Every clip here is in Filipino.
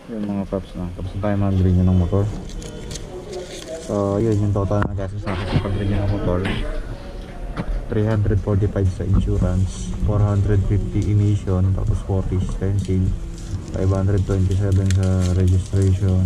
Yung mga props na. Tapos na tayo mag-renew ng motor. So yun yung total na gastos natin sa pag-renew ng motor. 345 sa insurance, 450 emission, tapos 40 stencil, 527 sa registration.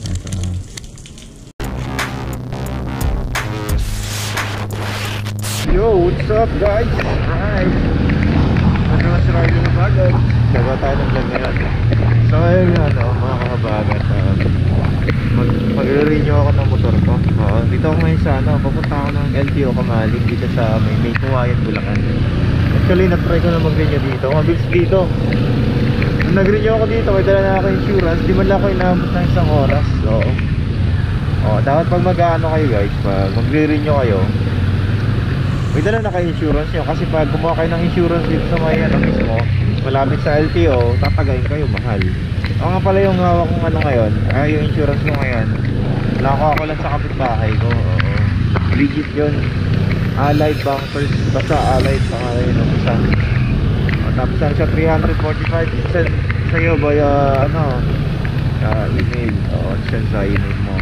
Yo, what's up guys? Alright, naman si Riley na bagay. Gagawa tayo ng vlog ngayon. So ngayon mga kabagat, mag-renew ako ng motor ko. Dito ako ngayon sa papunta ako ng LTO Kamalig dito sa may Kuwayan, Bulacan. Actually na-try ko na mag-renew dito, mabilis dito. Nung nag-renew ako dito, may dala na ako insurance, di man lang ako inaabot ng isang oras. So dapat pag mag-ano kayo guys, pag mag-renew kayo, may dala na kayo insurance nyo. Kasi pag gumawa kayo ng insurance dito sa may mismo, malapit sa LTO, tatagayin kayo, mahal. Ako nga pala yung hawak kong ngayon, yung insurance ko ngayon, nakakuha ko lang sa kapitbahay ko. Legit yun, Allied Bankers, basta Allied pangalan yun ng isa. Tapos ano siya, 345 send sa'yo via email. Send sa email mo.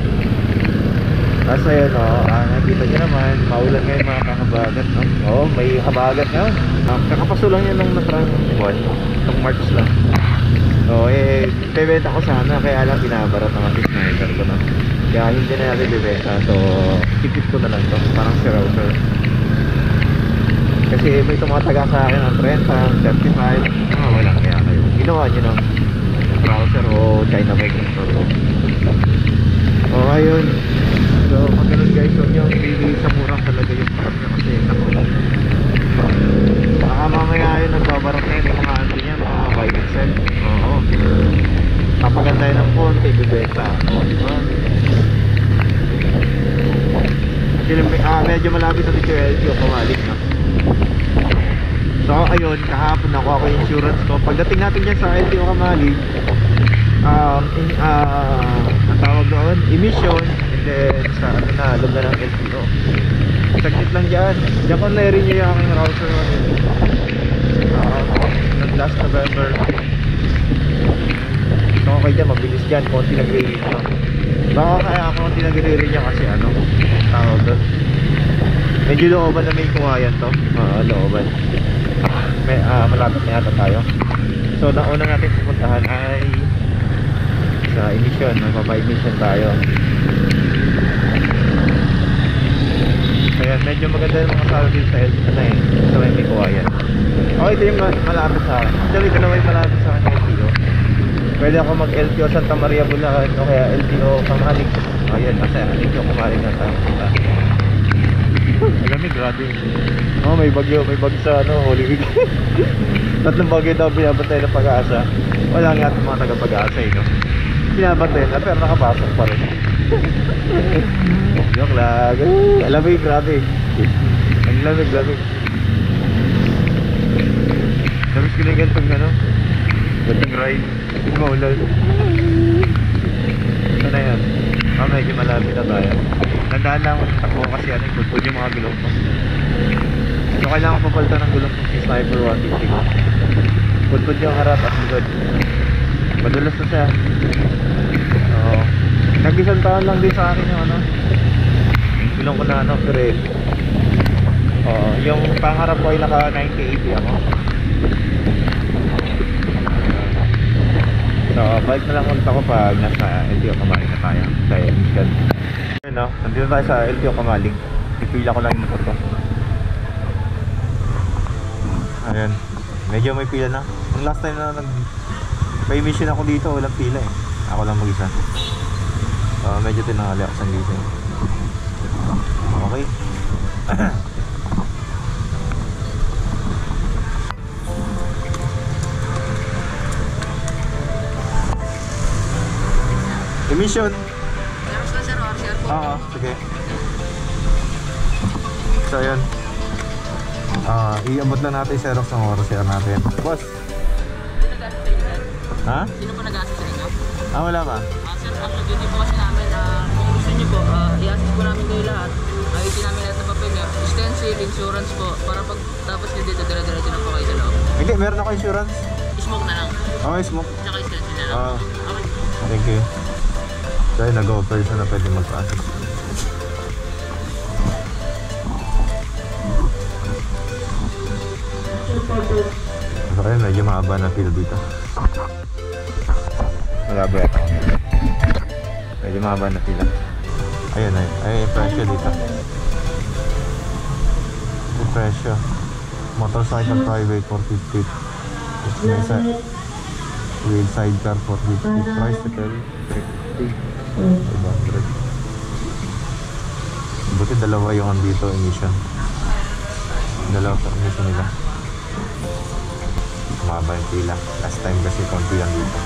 Tapos ayun nakita nyo naman, maulan ngayon mga kakabagat, may kabagat ngayon. Kakapaso lang yun nung natrang buwan, itong March lang. So bebenta ko sana, kaya lang binabarat ng ating sniper ko na. Kaya hindi na natin bebenta, so tipid ko na lang to, parang si router. Kasi may tumataga sa akin ng 30, 35, wala kaya kayo. Ginawa nyo ng browser o China bike ko. Ayun. So pag ganun guys, huwag nyo bibili sa murang talaga yung part nyo kasi baka mamaya yun nagbabarat na yun yung mga ano niya, mga buy and sell. Papaganda yun ng konti, bibenta. Diba? Medyo malapit na dito yung LTO Kamalig na. So ayun, kahapon nakuha ko yung insurance ko. Pagdating natin dyan sa LTO Kamalig, ang tawag doon, emission, and then sa loob na ng LTO. Saglit lang dyan ko na-renew yung aking router last November. So okay dyan, mabilis dyan, konti nagre-renew. Baka kaya ako konti nagre-renew kasi tawag doon, medyo looban na may Kuwayan to. Looban, malapit na yata tayo. So nauna natin pupuntahan ay sa emission, magpapa-emission tayo. Kaya medyo maganda yung mga salary sa sa may Kuwayan. Ito yung malapit sa akin. Actually dalawa yung malapit sa akin LTO. Pwede ako mag-LTO Santa Maria Bulacan o kaya LTO Kamalig. Ayan, kasi LTO Kamalig na tayo. Alamig, grabe. May bagyo sa Holy Week. Tatlong bagyo daw binabantay ng Pag-asa. Wala nga mga taga-Pag-asa binabantay na pero nakapasok pa rin. Joke lang. Alamig, grabe. Ang lamig. Tapos ko na yung gantong gantong ride. Hindi maulan. Ito na yan. Medyo malapit na tayo. Tandaan lang ako kasi putpud yung mga gulong ko. So kailangan ko papalitan ng gulong ko si Sniper 150 ko. Putpud yung harap at likod. Madulas na siya. Nag-isang taon lang din sa akin yung yung gulong ko na Pirelli. Yung pangharap ko ay naka 90-80 ako. So balik na lang ulit ako pag nasa LTO Kamalig na tayo sa emission. Nandito tayo sa LTO Kamalig. Ipila ko lang yung motor ko. Ayan, medyo may pila na. Yung last time na pa-emission ako dito, walang pila ako lang mag-isa. Medyo tinangali ako sa gising. Okay. Emission. Sige. So yun, iabot lang natin yung Xerox ng oras natin. Boss, sino po nag-assist sa inyo? wala ba? Sir, ang duty po kasi namin, kung gusto nyo po, i-assist po namin kayo lahat. Ayusin namin lahat ng papel nyo, stencil, insurance po, para pag tapos nyo dito, dire-diretso na po kayo sa loob. Hindi, meron ako insurance. Smoke na lang. Smoke. Tsaka stencil na. Ah, thank you. Dahil nag-offer siya na pwede mag-process. So kaya medyo mahaba na feel dito. Malabo yata. Medyo mahaba na feel. Ayun ay presyo dito. Yung presyo. Motorcycle private 450. Wheel sidecar 450. Tricycle 350. 500. Buti dalawa yung andito emission. Dalawa sa emission nila. Mahaba yung pila. Last time kasi konti lang dito.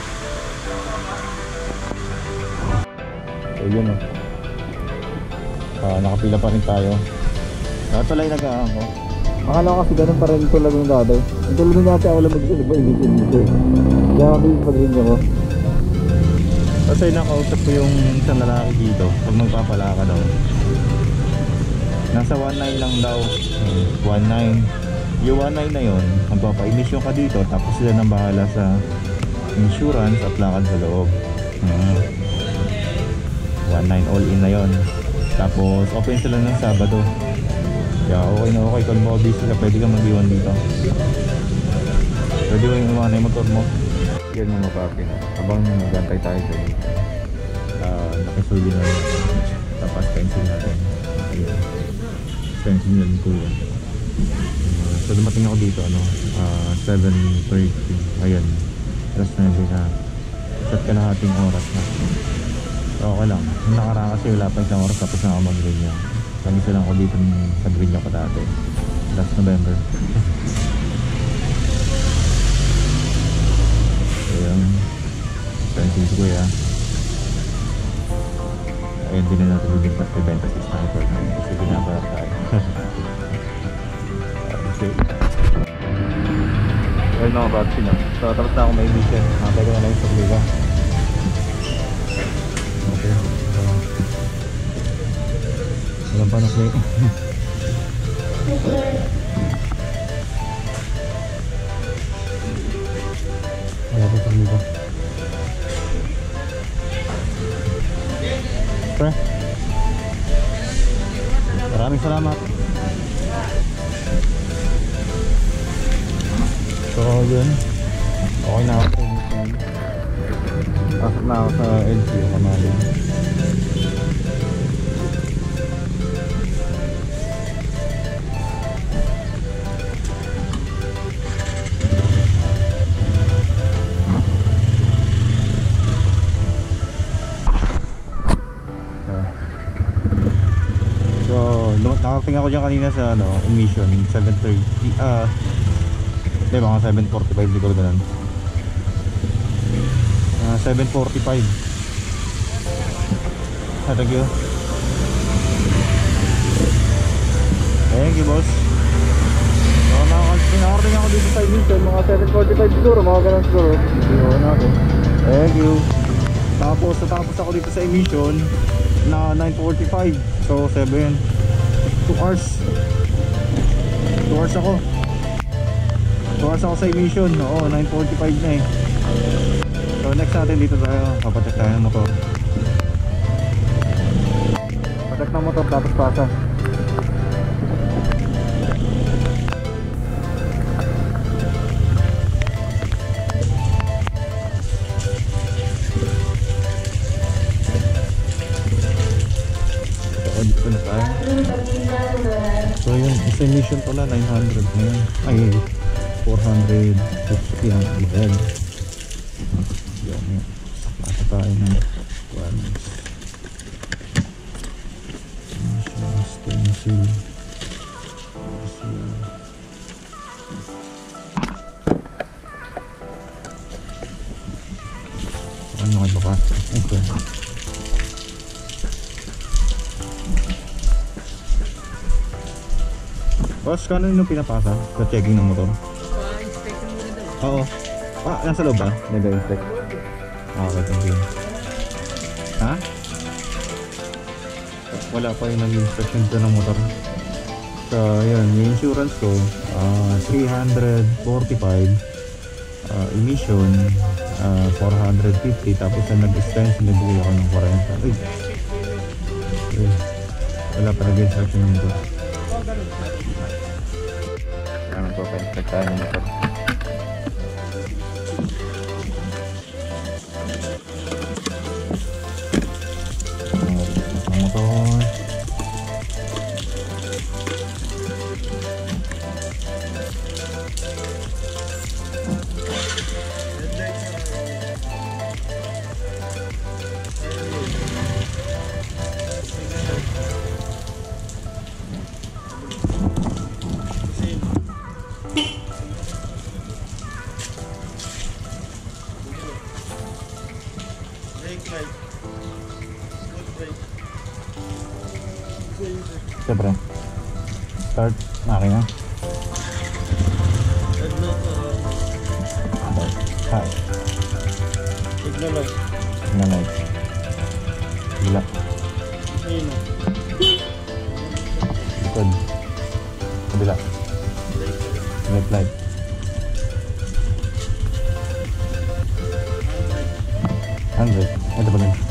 So yun nakapila pa rin tayo. Natuloy nag-aangko. Akala ko kasi ganun pa rin tulad ng dati. Ang tulad ng dati ako lang mag-ibig dito. Kaya kami pag-ring ako. Kasi nakausap ko yung isang lalaki dito. Pag magpapala ka daw, nasa 1.9 lang daw. 1.9. Yung 1.9 na yun, magpapa-emission ka dito. Tapos sila nang bahala sa insurance at lakad sa loob. 1.9 all in na yun. Tapos open sila ng Sabado. Kaya okay na okay. Kung mobile sila, pwede ka mag-iwan dito. Pwede mo yung umana yung motor mo. Yan yung mapapin. Habang nagantay tayo sa nakisuli na rin. Tapos pencil natin. Ayan. Pencil na rin po yan. So dumating ako dito 7:30. Ayan. Alas 9 na. Isa't kalahating oras na. Okay lang. Yung nakaraan kasi wala pa isang oras tapos na ako mag-green. Kanisa lang ako dito sa green ko dati. Last November. Ayan. Pencil ko ya. Ayan din na natin yung ibenta si Sniper. Kasi ginagawa tayo. Okay. Ayan mga batsi na. So tapos na ako may vision. Nakapay ko na lang yung sabliga. Okay. Walang panak na yun. Wala pa sabliga. Pre, maraming salamat. So yun, okay na ako sa mission. Pasok na ako sa LCO Kamalig. Nakating ako dyan kanina sa emission 7:30. Hindi, mga 7:45 dito ganun. 7:45. Thank you. Thank you, boss. So, nakarating ako dito sa emission mga 7:45 siguro, mga ganun siguro. Thank you. Tapos natapos ako dito sa emission na 9:45. So 2 hours. 2 hours ako. 2 hours ako sa emission. Oo, 9:45 na eh. So next natin dito tayo. Papacheck tayo ng motor. Pacheck ng motor tapos pasa. Dito na tayo. So yung isa emission pala 900 ngayon. Ay 450 ang magad. Yan yun. Pasa tayo ng stencil. Ano nga baka? Okay. Boss, kano yung pinapasa sa checking ng motor? Pa-inspection mo rin daw. Oo. Nasa loob ba? Nag-inspect. Okay, thank you. Ha? Wala pa yung nag-inspection dito ng motor. So, yun. Yung insurance ko, 345. Emission, 450. Tapos na nag-stencil, nagbigay ako ng 40. Uy! Uy! Wala pa nag-instruction nito. Kaya magpapainspect tayo ng motor. Ang motor. Siyempre. Start. Makina. Hi. Signal light. Signal light. Bila. Ayun o. Likod. Kabila. Left light. Handbrake. Ito pa rin.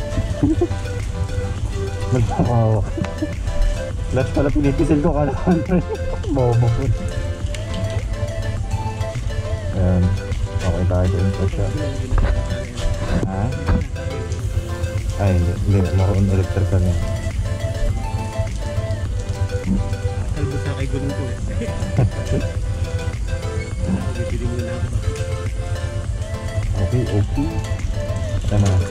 Magpapawak. Lahat pala pinipisil ko kala handbrake. Bobo po. Ayan. Okay tayo doon sa siya. Ha? Ay, hindi. Maroon electrical yan. Kalbo sa kay gulong ko eh. Pili mo na ako. Okay. Tama na.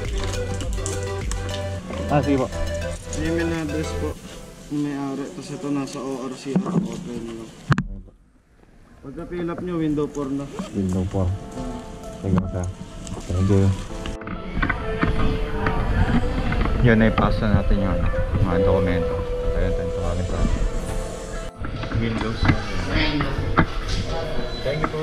Sige po. Email address po. Yung may-ari. Tapos ito nasa ORCR. Open nyo. Pagka fill up nyo, window 4 na. Window 4. Sige po sir. Thank you. Yun, naipasa natin yung mga dokumento. Kaya tayo tawagin sa Windows. Thank you po.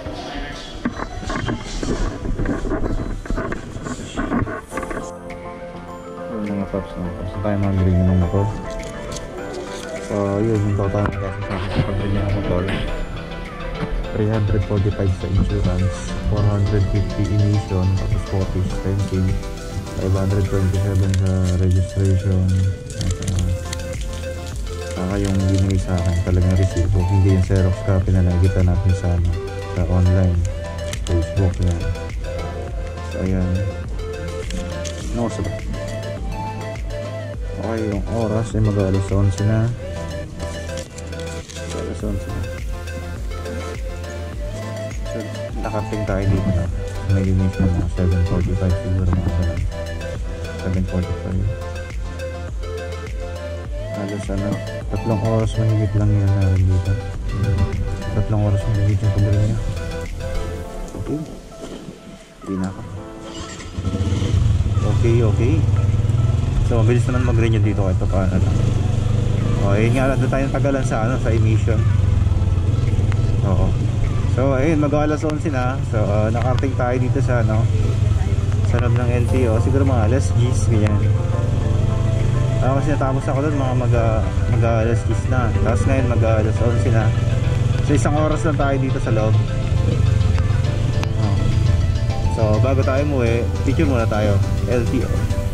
Mga paps na. Tapos na tayo mag-ring ng motor. So yun, yung total na kasi sa akin sa pag-ring ng motor. 345 sa insurance, 450 emission, tapos 40 stencil, 527 sa registration, at saka yung binigay sa akin talagang resibo, hindi yung Xerox copy na nakikita natin sa, sa online, Facebook yan. So ayan, no, so okay, yung oras ay mag-alas 11 na. Alas 11 na. So, nakating tayo dito na. May limit na mga 7:45 siguro mga ganun. 7:45. Alas ano, 3 oras mahigit lang yan na dito. 3 oras mahigit yung pag-ring niya. Okay. Hindi na ako. Okay. So mabilis naman mag-renew dito kahit paano lang. Okay, nga lang doon tayo tagalan sa sa emission. Oo. So ayun, mag-alas 11 na. So nakarating tayo dito sa sa loob ng LTO, siguro mga alas 10 ganyan. Kasi natapos ako doon mga mag-alas 10 na. Tapos ngayon mag-alas 11 na. So isang oras lang tayo dito sa loob. So bago tayo umuwi, picture muna tayo. LTO.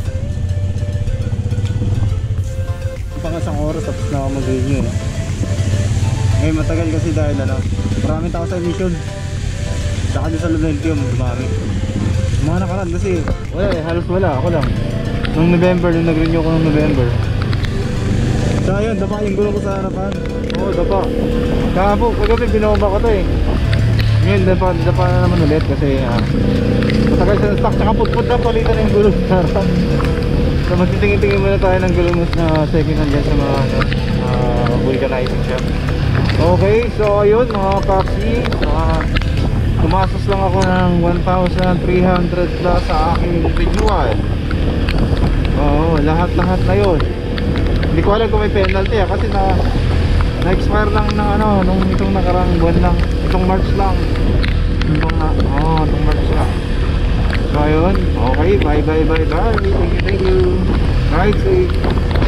Pang isang oras tapos na ako mag-renew ngayon matagal kasi dahil maraming tao sa emission, tsaka din sa loob ng LTO dumami mga nakaraan kasi wala halos wala, ako lang nung November, nung nag-renew ko nung November. So ayun, dapa yung gulong ko sa harapan. Oo, dapa kahapon, kagabi binomba ko to ngayon dapa na naman ulit kasi matagal sa stock, tsaka putput na palitan na yung gulong sa harapan. So magtitingin-tingin muna tayo ng gulong na second hand dyan sa mga vulcanizing shop. Okay, so ayun mga Papsi, tumasas lang ako ng 1,300 plus sa aking renewal. Oo, lahat-lahat na yun. Hindi ko alam kung may penalty kasi na-expire lang ng nung itong nakarang buwan lang, itong March lang. Itong March lang. So ayun, okay, bye. Thank you. Ride safe.